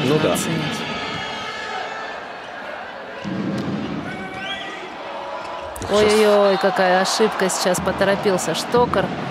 можно Ну да. оценить. Ой-ой-ой, какая ошибка сейчас, поторопился Штокар.